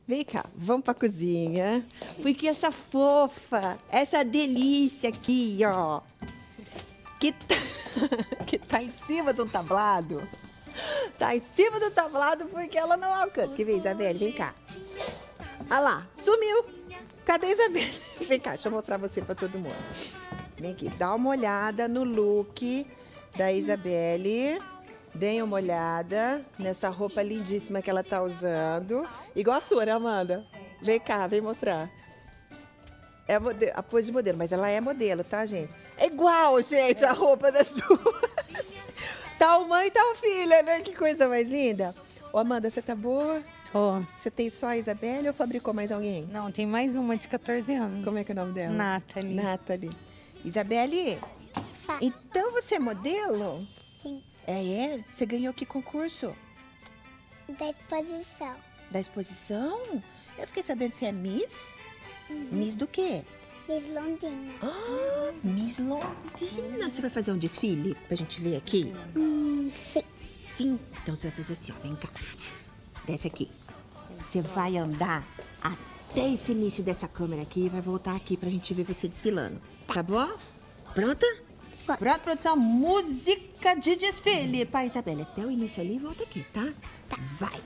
Vem cá, vamos pra cozinha. Porque essa fofa, essa delícia aqui, ó, que tá em cima do tablado. Tá em cima do tablado porque ela não alcança. Que vem, Isabelle, vem cá. Ah lá, sumiu. Cadê a Isabelle? Vem cá, deixa eu mostrar você pra todo mundo. Vem aqui, dá uma olhada no look da Isabelle. Deem uma olhada nessa roupa lindíssima que ela tá usando. Igual a sua, né, Amanda? Vem cá, vem mostrar. É a pose de modelo, mas ela é modelo, tá, gente? É igual, gente, a roupa das duas. Tal mãe e tal filha, né? Que coisa mais linda. Ô, Amanda, você tá boa? Tô. Você tem só a Isabelle ou fabricou mais alguém? Não, tem mais uma de 14 anos. Como é que é o nome dela? Nathalie. Nathalie. Isabelle, então você é modelo? Sim. É? Você ganhou que concurso? Da exposição. Da exposição? Eu fiquei sabendo que você é Miss. Miss do quê? Miss Londrina. Ah, Miss Londrina. Você vai fazer um desfile pra gente ver aqui? Sim. Sim. Então você vai fazer assim, ó. Vem cá. Desce aqui. Você vai andar até esse início dessa câmera aqui e vai voltar aqui pra gente ver você desfilando. Tá bom? Pronta? Pronto, produção. Música de desfile. Pra Isabelle, até o início ali e volta aqui, tá? Tá. Vai.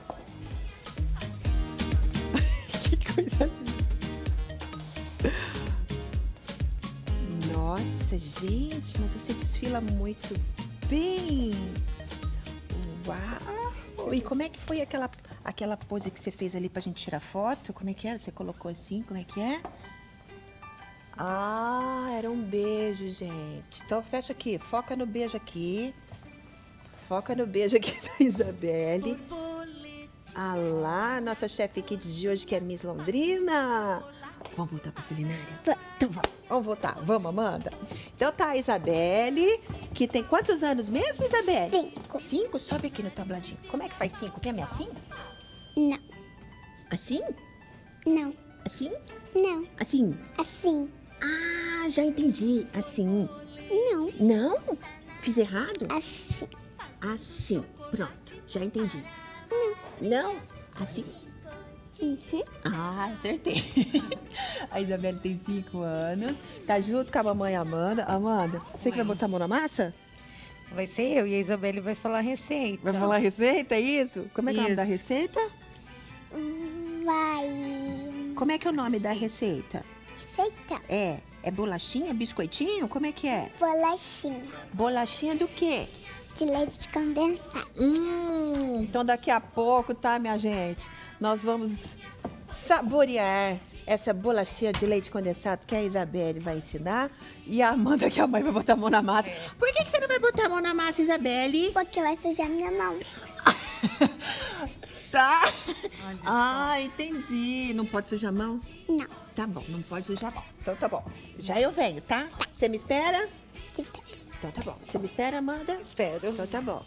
Que coisa linda. Nossa, gente, mas você desfila muito bem. Uau! E como é que foi aquela pose que você fez ali pra gente tirar foto? Como é que é? Você colocou assim, como é que é? Ah, era um beijo, gente. Então fecha aqui, foca no beijo aqui. Foca no beijo aqui da Isabelle. Ah lá, nossa chefe kids de hoje que é Miss Londrina. Vamos voltar pra culinária? Então vamos voltar. Vamos, Amanda? Então tá a Isabelle, que tem quantos anos mesmo, Isabelle? 5. 5? Sobe aqui no tabladinho. Como é que faz 5? Tem assim? Não. Assim? Não. Assim? Não. Assim? Assim. Ah, já entendi. Assim. Não. Não? Fiz errado? Assim. Assim. Pronto, já entendi. Não. Não? Assim? Uhum. Ah, acertei. A Isabelle tem 5 anos. Tá junto com a mamãe Amanda. Amanda, você que vai botar a mão na massa? Vai ser eu e a Isabelle vai falar a receita. Vai falar a receita, é isso? Como é que é o nome Isso. da receita? Vai. Como é que é o nome da receita? Feita. É bolachinha, biscoitinho? Como é que é? Bolachinha. Bolachinha do quê? De leite condensado. Então daqui a pouco, tá, minha gente? Nós vamos saborear essa bolachinha de leite condensado que a Isabelle vai ensinar. E a Amanda, que a mãe, vai botar a mão na massa. Por que você não vai botar a mão na massa, Isabelle? Porque vai sujar minha mão. Tá. Ah, entendi. Não pode sujar a mão? Não. Tá bom, não pode sujar a mão. Então tá bom. Já eu venho, tá? Você me espera? Então tá bom. Você me espera, Amanda? Espero. Então tá bom.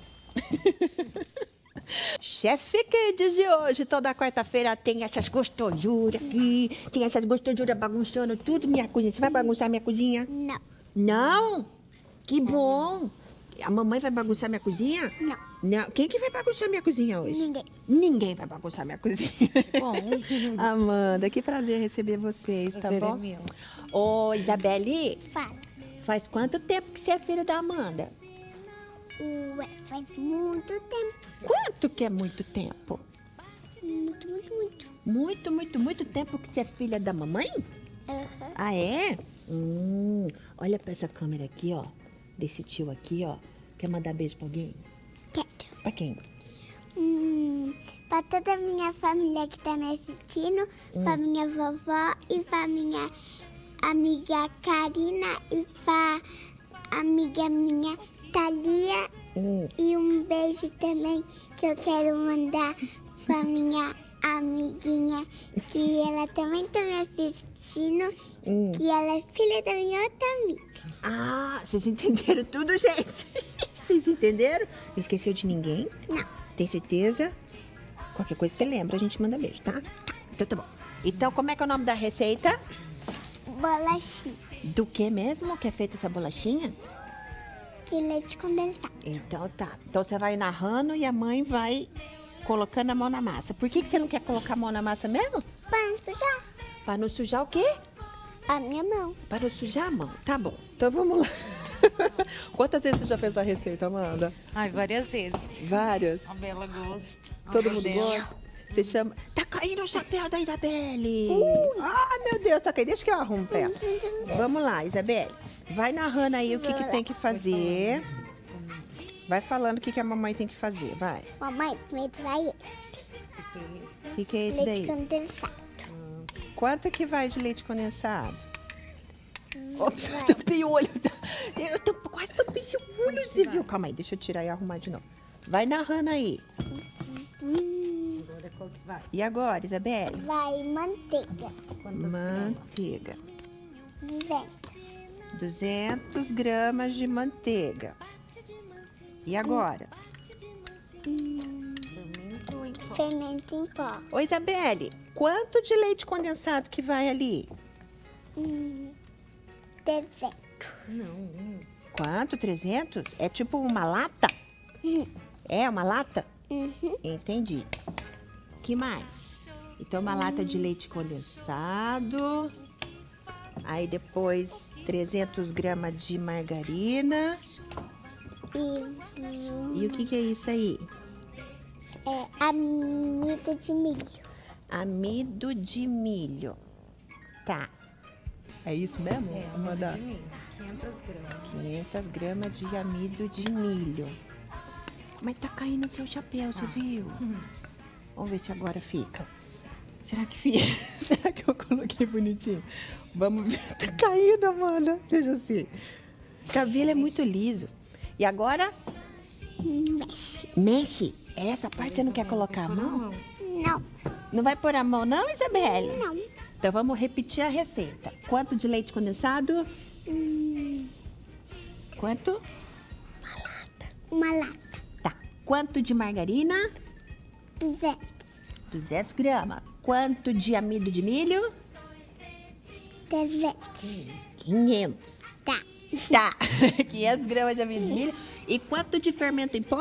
Chefe Kids de hoje, toda quarta-feira tem essas gostosuras aqui. Tem essas gostosuras bagunçando tudo minha cozinha. Você vai bagunçar minha cozinha? Não. Não? Que bom. A mamãe vai bagunçar minha cozinha? Não. Não. Quem que vai bagunçar minha cozinha hoje? Ninguém. Ninguém vai bagunçar minha cozinha. Bom. Amanda, que prazer receber vocês, tá Prazer é bom? meu. Ô, Isabelle, Fala. faz quanto tempo que você é filha da Amanda? Ué, faz muito tempo. Quanto que é muito tempo? Muito, muito, muito. Muito, muito, muito tempo que você é filha da mamãe? Aham. Ah, é? Olha pra essa câmera aqui, ó. Desse tio aqui, ó. Quer mandar beijo pra alguém? Quero. Pra quem? Pra toda a minha família que tá me assistindo, pra minha vovó e pra minha amiga Karina e pra amiga minha Thalia. E um beijo também que eu quero mandar pra minha amiguinha, que ela também tá me assistindo, que ela é filha da minha outra amiga. Ah, vocês entenderam tudo, gente? Vocês entenderam? Não esqueceu de ninguém? Não. Tem certeza? Qualquer coisa você lembra, a gente manda beijo, tá? Então tá bom. Então, como é que é o nome da receita? Bolachinha Do que mesmo que é feita essa bolachinha? de leite condensado. Então tá. Então você vai narrando e a mãe vai colocando a mão na massa. Por que você não quer colocar a mão na massa mesmo? Para não sujar Para não sujar o quê? a minha mão. Para não sujar a mão. Tá bom. Então vamos lá. Quantas vezes você já fez a receita, Amanda? Ai, várias vezes. Várias. A Bela gosta. Todo mundo gosta? Você chama... Tá caindo o chapéu da Isabelle. Ah, meu Deus, tá caindo. Deixa que eu arrumo pra ela. Vamos lá, Isabelle. Vai narrando aí o que tem que fazer. Vai falando o que a mamãe tem que fazer, vai. Mamãe, primeiro vai O que é esse leite daí? condensado. Quanto que vai de leite condensado? Ops, eu tampei o olho. Quase tampei seu olho, você viu? Calma aí, deixa eu tirar e arrumar de novo. Vai narrando aí. Agora qual que vai? E agora, Isabelle? Vai manteiga. Manteiga. 200. 200 gramas de manteiga. E agora? Fermento em pó. Ô, Isabelle, quanto de leite condensado que vai ali? 300. Quanto? 300? É tipo uma lata? É uma lata? Entendi. Que mais? Então, uma lata de leite condensado. Aí depois 300 gramas de margarina. E o que é isso aí? É amido de milho. Amido de milho. Tá. É isso mesmo? Amanda? 500 gramas. 500 gramas de amido de milho. Mas tá caindo no seu chapéu, você viu? Vamos ver se agora fica. Será que fica? Será que eu coloquei bonitinho? Vamos ver. Tá caindo, Amanda. Deixa assim. O cabelo é muito liso. E agora? Mexe. Mexe. Essa parte você não quer colocar a mão? Não. Não vai pôr a mão não, Isabelle? Não. Então vamos repetir a receita. Quanto de leite condensado? Quanto? Uma lata. Tá. Quanto de margarina? 200. 200 gramas. Quanto de amido de milho? 300. 500. Tá. Tá. 500 gramas de amido de milho. E quanto de fermento em pó?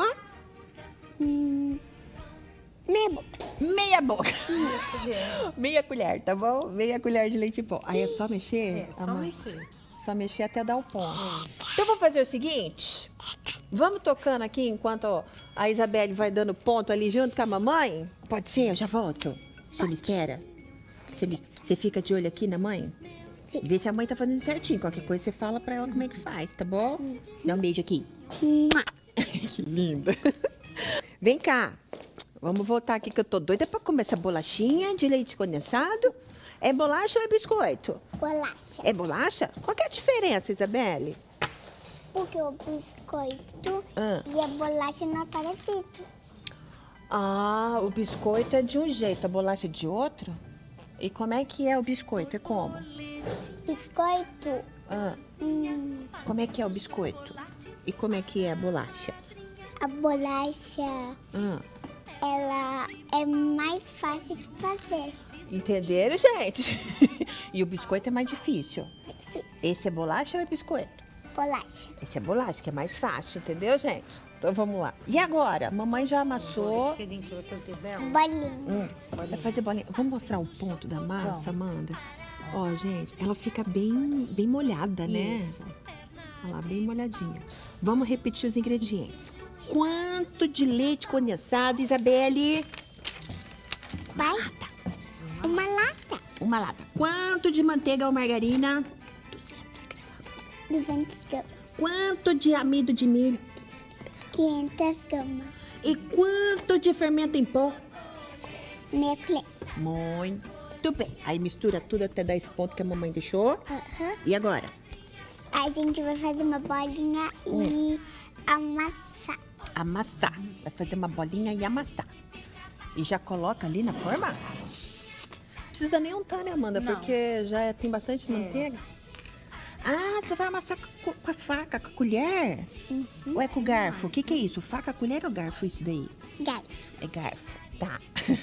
Meia boca. Meia boca. Meia colher, tá bom? Meia colher de leite em pó. Aí é só mexer? Só mexer. Só mexer até dar o ponto. Então, vou fazer o seguinte. Vamos tocando aqui enquanto a Isabelle vai dando ponto ali junto com a mamãe? Pode ser? Eu já volto. Você me espera? Você fica de olho aqui na mãe? Sim. Vê se a mãe tá fazendo certinho. Qualquer coisa você fala pra ela como é que faz, tá bom? Dá um beijo aqui. Que linda. Vem cá. Vamos voltar aqui que eu tô doida pra comer essa bolachinha de leite condensado. É bolacha ou é biscoito? Bolacha. É bolacha? Qual que é a diferença, Isabelle? Porque o biscoito Ah. e a bolacha não é parecido. Ah, o biscoito é de um jeito, a bolacha é de outro? E como é que é o biscoito? É como? Biscoito, Ah, como é que é o biscoito? E como é que é a bolacha? a bolacha, Ah, ela é mais fácil de fazer. entenderam, gente? E o biscoito é mais difícil. Difícil. Esse é bolacha ou é biscoito? Bolacha. Esse é bolacha, que é mais fácil, entendeu, gente? Então vamos lá. E agora? Mamãe já amassou. O que a gente vai fazer, Bela? Bolinha. Vai fazer bolinha. Vamos mostrar o ponto da massa, Amanda? Ó, gente, ela fica bem molhada, né? Isso. Olha lá, bem molhadinha. Vamos repetir os ingredientes. Quanto de leite condensado, Isabelle? Vai. Uma lata. Uma lata. Quanto de manteiga ou margarina? 200 gramas. Quanto de amido de milho? 500 gramas. E quanto de fermento em pó? Meia colher. Muito bem. Aí mistura tudo até dar esse ponto que a mamãe deixou. Aham. E agora? A gente vai fazer uma bolinha e amassar. Amassar. Vai fazer uma bolinha e amassar. E já coloca ali na forma? Precisa nem untar, né, Amanda? Não. Porque já tem bastante manteiga. Ah, você vai amassar com a faca, com a colher? Ou é com o garfo? O que é isso? Faca, colher ou garfo isso daí? Garfo. É garfo. Tá.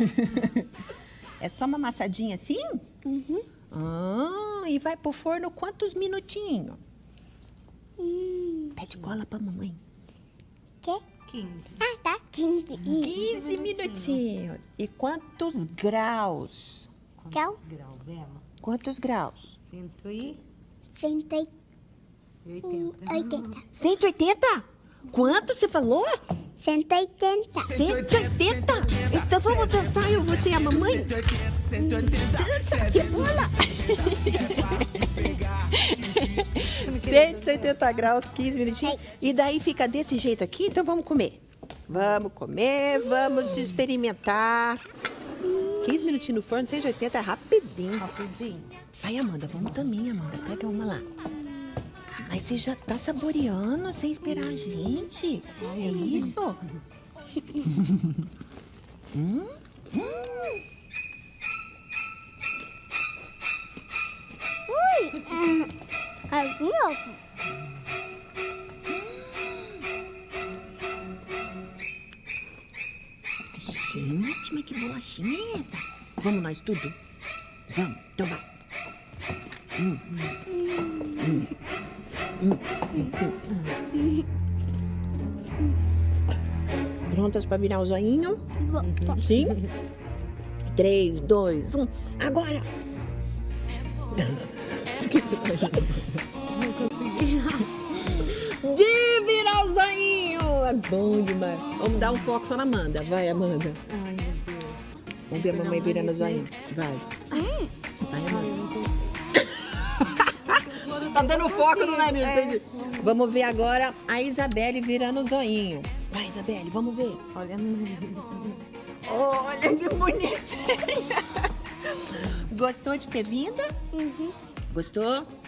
É só uma amassadinha assim? Ah, e vai pro forno quantos minutinhos? Pede cola pra mamãe. Quê? 15. Ah, tá. 15. 15 minutinhos. E quantos graus? Tchau. Grau, Bela? Quantos graus? 180. 180? Quanto você falou? 180. 180? Então vamos dançar, eu, você e a mamãe? Dança, rebola! 180 graus, 15 minutinhos. E daí fica desse jeito aqui, então vamos comer. Vamos comer, vamos experimentar. 15 minutinhos no forno, 180 é rapidinho. Rapidinho. Ai, Amanda, vamos também, Amanda. Pega uma lá. Mas você já tá saboreando sem esperar a gente. É isso? De novo. Gente, mas que bolachinha é essa? Vamos nós tudo? Vamos, então vai. Prontas para virar o zoinho? Sim? 3, 2, 1, agora! De virar o zoinho! É bom demais. Vamos dar um foco só na Amanda. Vai, Amanda. Ai, meu Deus. Vamos ver a mamãe virando o zoinho. Vai. Vai, Amanda. Tá dando foco no nariz, entendi. Vamos ver agora a Isabelle virando o zoinho. Vai, Isabelle, vamos ver. Olha, Olha que bonitinha. Gostou de ter vindo? Gostou?